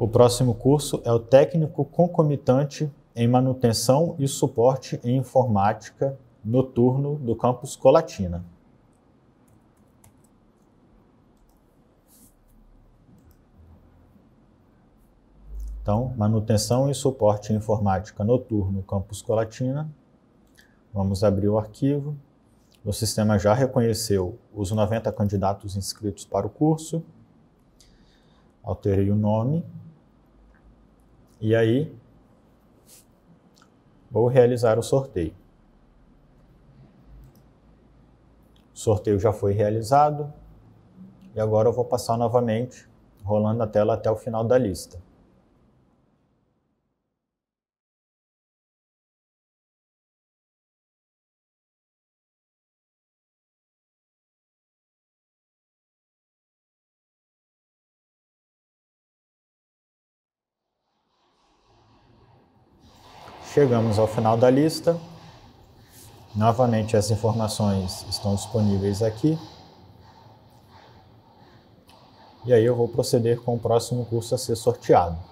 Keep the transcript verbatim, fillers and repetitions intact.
O próximo curso é o técnico concomitante em manutenção e suporte em informática noturno do campus Colatina. Então, manutenção e suporte em informática noturno campus Colatina. Vamos abrir o arquivo. O sistema já reconheceu os noventa candidatos inscritos para o curso. Alterei o nome. E aí, vou realizar o sorteio. O sorteio já foi realizado. E agora eu vou passar novamente, rolando a tela até o final da lista. Chegamos ao final da lista. Novamente as informações estão disponíveis aqui. E aí eu vou proceder com o próximo curso a ser sorteado.